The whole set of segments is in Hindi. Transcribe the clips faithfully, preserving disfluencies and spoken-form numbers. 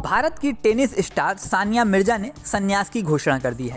भारत की टेनिस स्टार सानिया मिर्जा ने संन्यास की घोषणा कर दी है।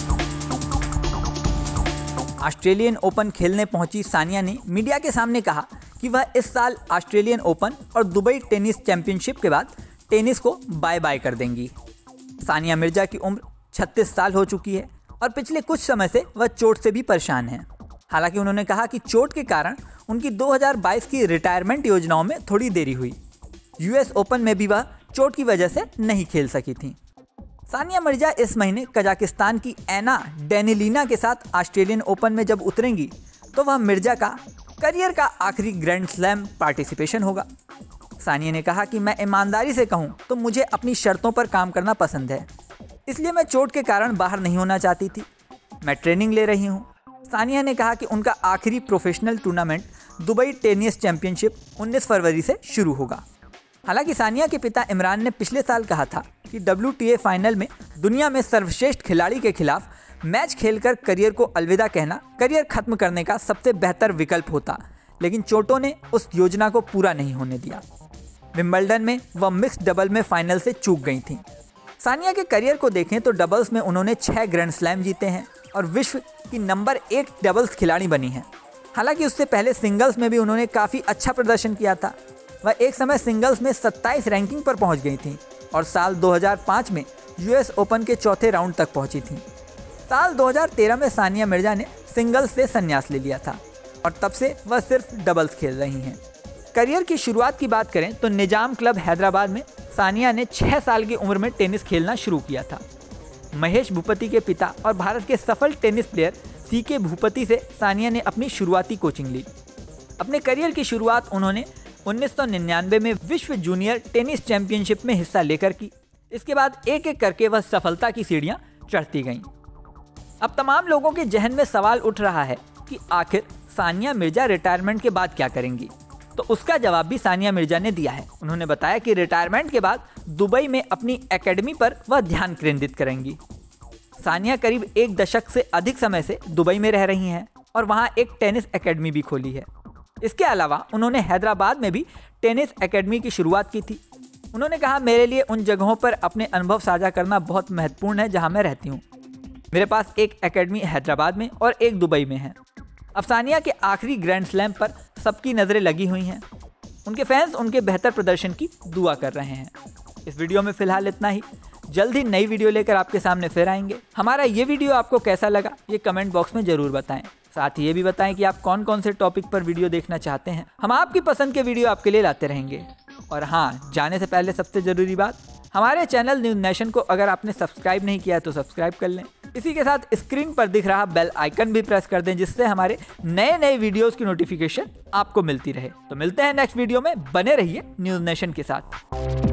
ऑस्ट्रेलियन ओपन खेलने पहुंची सानिया ने मीडिया के सामने कहा कि वह इस साल ऑस्ट्रेलियन ओपन और दुबई टेनिस चैंपियनशिप के बाद टेनिस को बाय बाय कर देंगी। सानिया मिर्जा की उम्र छत्तीस साल हो चुकी है और पिछले कुछ समय से वह चोट से भी परेशान हैं। हालांकि उन्होंने कहा कि चोट के कारण उनकी दो हज़ार बाईस की रिटायरमेंट योजनाओं में थोड़ी देरी हुई। यूएस ओपन में भी वह चोट की वजह से नहीं खेल सकी थीं। सानिया मिर्जा इस महीने कजाकिस्तान की एना डेनिलीना के साथ ऑस्ट्रेलियन ओपन में जब उतरेंगी तो वह मिर्जा का करियर का आखिरी ग्रैंड स्लैम पार्टिसिपेशन होगा। सानिया ने कहा कि मैं ईमानदारी से कहूं तो मुझे अपनी शर्तों पर काम करना पसंद है, इसलिए मैं चोट के कारण बाहर नहीं होना चाहती थी। मैं ट्रेनिंग ले रही हूं। सानिया ने कहा कि उनका आखिरी professional tournament Dubai tennis championship उन्नीस फरवरी से शुरू होगा। हालांकि सानिया के पिता इमरान ने पिछले साल कहा था कि डब्ल्यू टी ए फाइनल में दुनिया में सर्वश्रेष्ठ खिलाड़ी के खिलाफ मैच खेलकर करियर को अलविदा कहना करियर खत्म करने का सबसे बेहतर विकल्प होता, लेकिन चोटों ने उस योजना को पूरा नहीं होने दिया। विंबलडन में वह मिक्स डबल में फाइनल से चूक गई थीं। सानिया के करियर को देखें तो डबल्स में उन्होंने छह ग्रैंड स्लैम जीते हैं और विश्व की नंबर एक डबल्स खिलाड़ी बनी हैं। हालांकि उससे पहले सिंगल्स में भी उन्होंने काफ़ी अच्छा प्रदर्शन किया था। वह एक समय सिंगल्स में सत्ताईस रैंकिंग पर पहुंच गई थीं और साल दो हज़ार पाँच में यूएस ओपन के चौथे राउंड तक पहुंची थीं। साल दो हज़ार तेरह में सानिया मिर्जा ने सिंगल्स से संन्यास ले लिया था और तब से वह सिर्फ डबल्स खेल रही हैं। करियर की शुरुआत की बात करें तो निजाम क्लब हैदराबाद में सानिया ने छह साल की उम्र में टेनिस खेलना शुरू किया था। महेश भूपति के पिता और भारत के सफल टेनिस प्लेयर सी के भूपति से सानिया ने अपनी शुरुआती कोचिंग ली। अपने करियर की शुरुआत उन्होंने उन्नीस सौ निन्यानवे में विश्व जूनियर टेनिस चैंपियनशिप में हिस्सा लेकर की। इसके बाद एक एक करके वह सफलता की सीढ़ियां चढ़ती गईं। अब तमाम लोगों के जहन में सवाल उठ रहा है कि आखिर सानिया मिर्जा रिटायरमेंट के बाद क्या करेंगी। तो उसका जवाब भी सानिया मिर्जा ने दिया है। उन्होंने बताया कि रिटायरमेंट के बाद दुबई में अपनी एकेडमी पर वह ध्यान केंद्रित करेंगी। सानिया करीब एक दशक से अधिक समय से दुबई में रह रही हैं और वहां एक टेनिस एकेडमी भी खोली है। इसके अलावा उन्होंने हैदराबाद में भी टेनिस एकेडमी की शुरुआत की थी। उन्होंने कहा, मेरे लिए उन जगहों पर अपने अनुभव साझा करना बहुत महत्वपूर्ण है जहां मैं रहती हूं। मेरे पास एक एकेडमी हैदराबाद में और एक दुबई में है। अब सानिया के आखिरी ग्रैंड स्लैम पर सबकी नज़रें लगी हुई हैं। उनके फैंस उनके बेहतर प्रदर्शन की दुआ कर रहे हैं। इस वीडियो में फिलहाल इतना ही। जल्द ही नई वीडियो लेकर आपके सामने फिर आएंगे। हमारा ये वीडियो आपको कैसा लगा ये कमेंट बॉक्स में ज़रूर बताएं। साथ ही ये भी बताएं कि आप कौन कौन से टॉपिक पर वीडियो देखना चाहते हैं। हम आपकी पसंद के वीडियो आपके लिए लाते रहेंगे। और हाँ, जाने से पहले सबसे ज़रूरी बात, हमारे चैनल न्यूज़ नेशन को अगर आपने सब्सक्राइब नहीं किया तो सब्सक्राइब कर लें। इसी के साथ स्क्रीन पर दिख रहा बेल आइकन भी प्रेस कर दें, जिससे हमारे नए नए वीडियोस की नोटिफिकेशन आपको मिलती रहे। तो मिलते हैं नेक्स्ट वीडियो में। बने रहिए न्यूज़ नेशन के साथ।